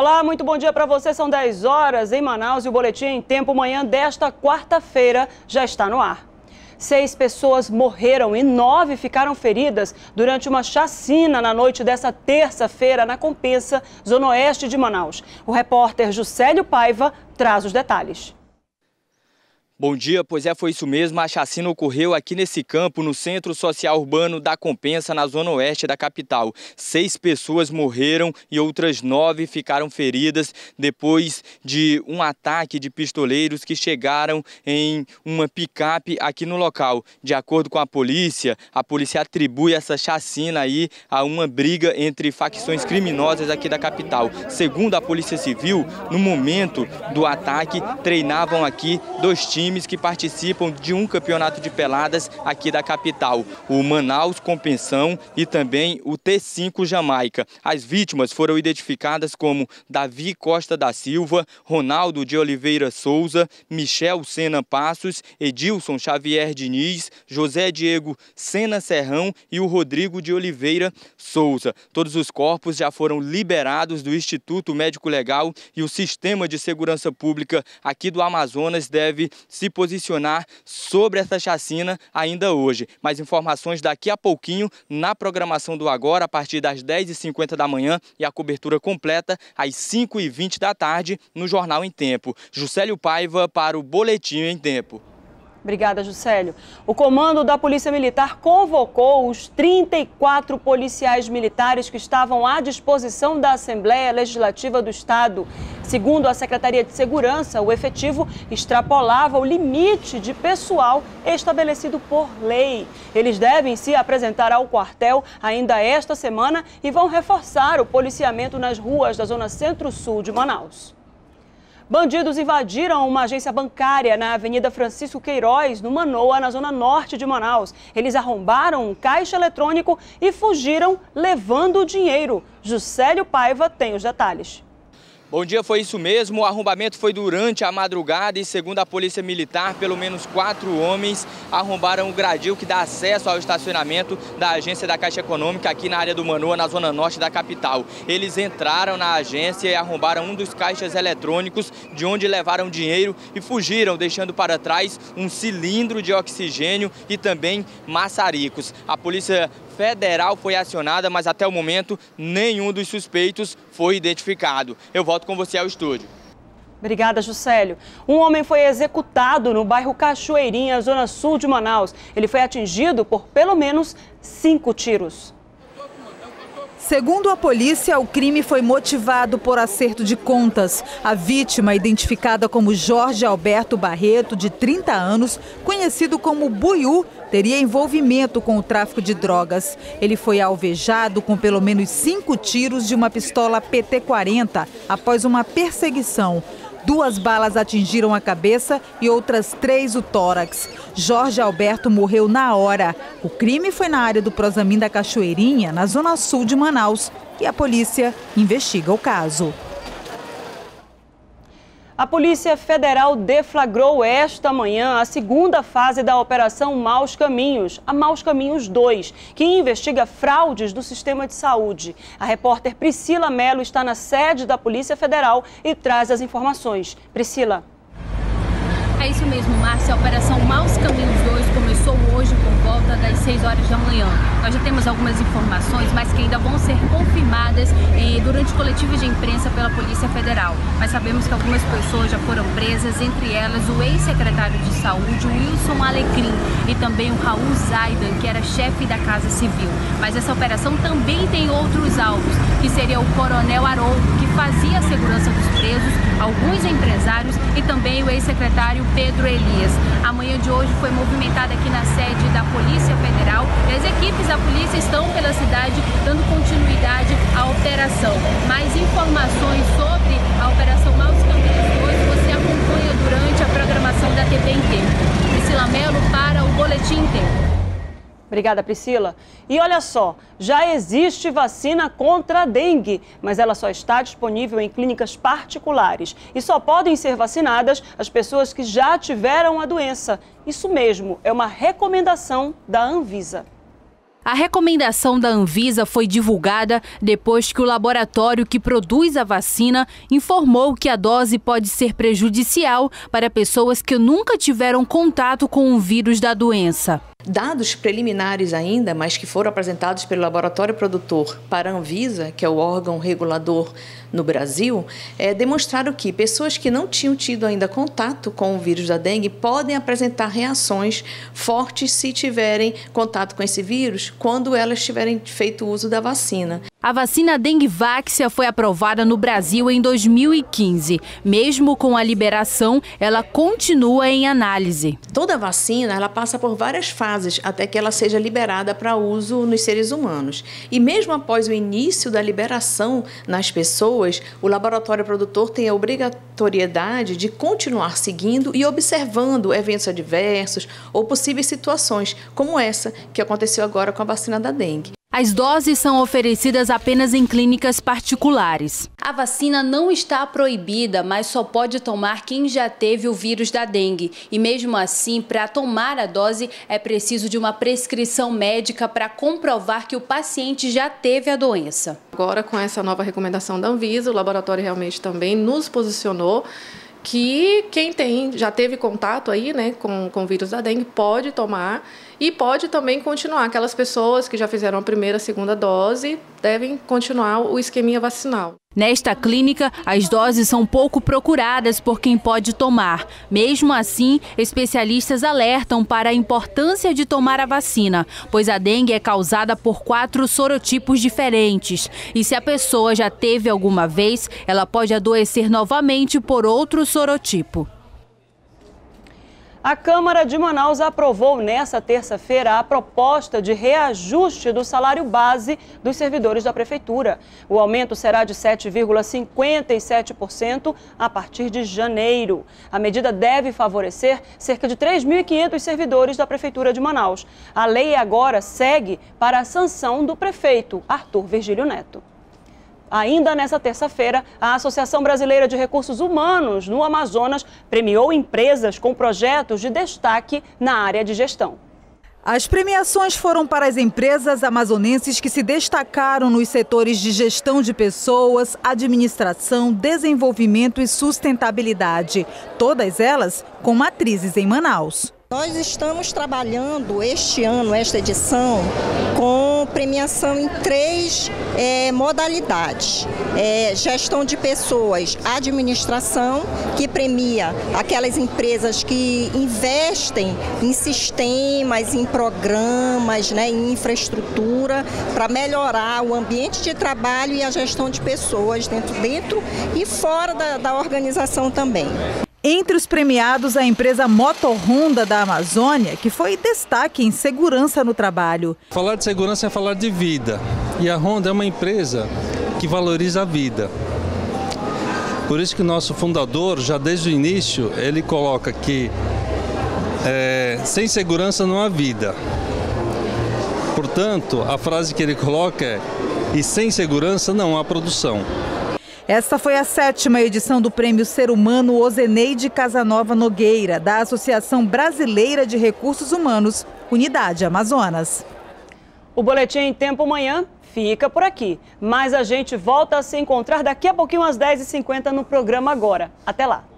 Olá, muito bom dia para você. São 10 horas em Manaus e o Boletim em Tempo Manhã desta quarta-feira já está no ar. 6 pessoas morreram e 9 ficaram feridas durante uma chacina na noite dessa terça-feira na Compensa, zona oeste de Manaus. O repórter Juscelio Paiva traz os detalhes. Bom dia, pois foi isso mesmo, a chacina ocorreu aqui nesse campo, no Centro Social Urbano da Compensa, na zona oeste da capital. 6 pessoas morreram e outras 9 ficaram feridas depois de um ataque de pistoleiros que chegaram em uma picape aqui no local. De acordo com a polícia atribui essa chacina aí a uma briga entre facções criminosas aqui da capital. Segundo a Polícia Civil, no momento do ataque, treinavam aqui 2 times que participam de um campeonato de peladas aqui da capital, o Manaus Compensão e também o T5 Jamaica. As vítimas foram identificadas como Davi Costa da Silva, Ronaldo de Oliveira Souza, Michel Sena Passos, Edilson Xavier Diniz, José Diego Sena Serrão e o Rodrigo de Oliveira Souza. Todos os corpos já foram liberados do Instituto Médico Legal e o Sistema de Segurança Pública aqui do Amazonas deve se posicionar sobre essa chacina ainda hoje. Mais informações daqui a pouquinho na programação do Agora, a partir das 10h50 da manhã e a cobertura completa às 5h20 da tarde no Jornal em Tempo. Juscelio Paiva para o Boletim em Tempo. Obrigada, Juscelio. O comando da Polícia Militar convocou os 34 policiais militares que estavam à disposição da Assembleia Legislativa do Estado. Segundo a Secretaria de Segurança, o efetivo extrapolava o limite de pessoal estabelecido por lei. Eles devem se apresentar ao quartel ainda esta semana e vão reforçar o policiamento nas ruas da zona centro-sul de Manaus. Bandidos invadiram uma agência bancária na Avenida Francisco Queiroz, no Manoa, na zona norte de Manaus. Eles arrombaram um caixa eletrônico e fugiram levando o dinheiro. Juscelio Paiva tem os detalhes. Bom dia, foi isso mesmo. O arrombamento foi durante a madrugada e, segundo a Polícia Militar, pelo menos 4 homens arrombaram o gradil que dá acesso ao estacionamento da agência da Caixa Econômica aqui na área do Manoa, na zona norte da capital. Eles entraram na agência e arrombaram um dos caixas eletrônicos, de onde levaram dinheiro e fugiram, deixando para trás um cilindro de oxigênio e também maçaricos. A Polícia Federal foi acionada, mas até o momento nenhum dos suspeitos foi identificado. Eu volto com você ao estúdio. Obrigada, Juscelio. Um homem foi executado no bairro Cachoeirinha, zona sul de Manaus. Ele foi atingido por pelo menos 5 tiros. Segundo a polícia, o crime foi motivado por acerto de contas. A vítima, identificada como Jorge Alberto Barreto, de 30 anos, conhecido como Buiú, teria envolvimento com o tráfico de drogas. Ele foi alvejado com pelo menos 5 tiros de uma pistola PT-40 após uma perseguição. 2 balas atingiram a cabeça e outras 3 o tórax. Jorge Alberto morreu na hora. O crime foi na área do Prosamin da Cachoeirinha, na zona sul de Manaus, e a polícia investiga o caso. A Polícia Federal deflagrou esta manhã a segunda fase da Operação Maus Caminhos, a Maus Caminhos 2, que investiga fraudes do sistema de saúde. A repórter Priscila Mello está na sede da Polícia Federal e traz as informações. Priscila. É isso mesmo, Márcia. A Operação Maus Caminhos 2 começou hoje por volta das 6 horas da manhã. Nós já temos algumas informações, mas que ainda vão ser confirmadas durante coletivas de imprensa pela Polícia Federal. Mas sabemos que algumas pessoas já foram presas, entre elas o ex-secretário de Saúde, Wilson Alecrim, e também o Raul Zaidan, que era chefe da Casa Civil. Mas essa operação também tem outros alvos, que seria o Coronel Haroldo, que fazia a segurança dos presos, alguns empresários e também o ex-secretário Pedro Elias. A manhã de hoje foi movimentada aqui na sede da Polícia Federal e as equipes da polícia estão pela cidade dando continuidade à operação. Mais informações sobre a Operação Maus Caminhos 2 você acompanha durante a programação da TV em Tempo. Priscila Mello para o Boletim em Tempo. Obrigada, Priscila. E olha só, já existe vacina contra a dengue, mas ela só está disponível em clínicas particulares. E só podem ser vacinadas as pessoas que já tiveram a doença. Isso mesmo, é uma recomendação da Anvisa. A recomendação da Anvisa foi divulgada depois que o laboratório que produz a vacina informou que a dose pode ser prejudicial para pessoas que nunca tiveram contato com o vírus da doença. Dados preliminares ainda, mas que foram apresentados pelo laboratório produtor para a Anvisa, que é o órgão regulador no Brasil, demonstraram que pessoas que não tinham tido ainda contato com o vírus da dengue podem apresentar reações fortes se tiverem contato com esse vírus quando elas tiverem feito uso da vacina. A vacina Dengvaxia foi aprovada no Brasil em 2015. Mesmo com a liberação, ela continua em análise. Toda vacina ela passa por várias fases até que ela seja liberada para uso nos seres humanos. E mesmo após o início da liberação nas pessoas, o laboratório produtor tem a obrigatoriedade de continuar seguindo e observando eventos adversos ou possíveis situações, como essa que aconteceu agora com a vacina da dengue. As doses são oferecidas apenas em clínicas particulares. A vacina não está proibida, mas só pode tomar quem já teve o vírus da dengue. E mesmo assim, para tomar a dose, é preciso de uma prescrição médica para comprovar que o paciente já teve a doença. Agora, com essa nova recomendação da Anvisa, o laboratório realmente também nos posicionou que quem já teve contato aí, né, com o vírus da dengue pode tomar e pode também continuar. Aquelas pessoas que já fizeram a primeira, segunda dose devem continuar o esqueminha vacinal. Nesta clínica, as doses são pouco procuradas por quem pode tomar. Mesmo assim, especialistas alertam para a importância de tomar a vacina, pois a dengue é causada por 4 sorotipos diferentes. E se a pessoa já teve alguma vez, ela pode adoecer novamente por outro sorotipo. A Câmara de Manaus aprovou nesta terça-feira a proposta de reajuste do salário base dos servidores da Prefeitura. O aumento será de 7,57% a partir de janeiro. A medida deve favorecer cerca de 3.500 servidores da Prefeitura de Manaus. A lei agora segue para a sanção do prefeito, Arthur Virgílio Neto. Ainda nesta terça-feira, a Associação Brasileira de Recursos Humanos no Amazonas premiou empresas com projetos de destaque na área de gestão. As premiações foram para as empresas amazonenses que se destacaram nos setores de gestão de pessoas, administração, desenvolvimento e sustentabilidade. Todas elas com matrizes em Manaus. Nós estamos trabalhando este ano, esta edição, com premiação em 3 modalidades. Gestão de pessoas, administração, que premia aquelas empresas que investem em sistemas, em programas, né, em infraestrutura, para melhorar o ambiente de trabalho e a gestão de pessoas dentro e fora da organização também. Entre os premiados, a empresa Moto Honda da Amazônia, que foi destaque em segurança no trabalho. Falar de segurança é falar de vida. E a Honda é uma empresa que valoriza a vida. Por isso que o nosso fundador, já desde o início, ele coloca que sem segurança não há vida. Portanto, a frase que ele coloca é: e sem segurança não há produção. Esta foi a 7ª edição do Prêmio Ser Humano Ozeneide Casanova Nogueira, da Associação Brasileira de Recursos Humanos, Unidade Amazonas. O Boletim em Tempo Manhã fica por aqui, mas a gente volta a se encontrar daqui a pouquinho às 10h50 no programa Agora. Até lá!